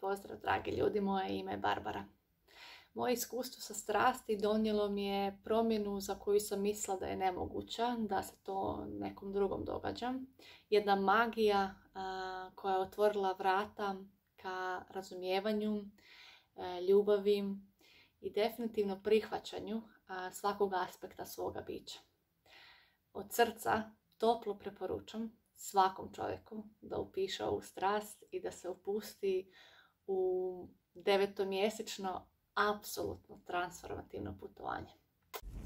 Pozdrav dragi ljudi, moje ime je Barbara. Moje iskustvo sa strasti donijelo mi je promjenu za koju sam mislila da je nemoguća, da se to nekom drugom događa. Jedna magija koja je otvorila vrata ka razumijevanju, ljubavi i definitivno prihvaćanju svakog aspekta svoga bića. Od srca toplo preporučam svakom čovjeku da upiše ovu strast i da se upusti u 9-mjesečno apsolutno transformativno putovanje.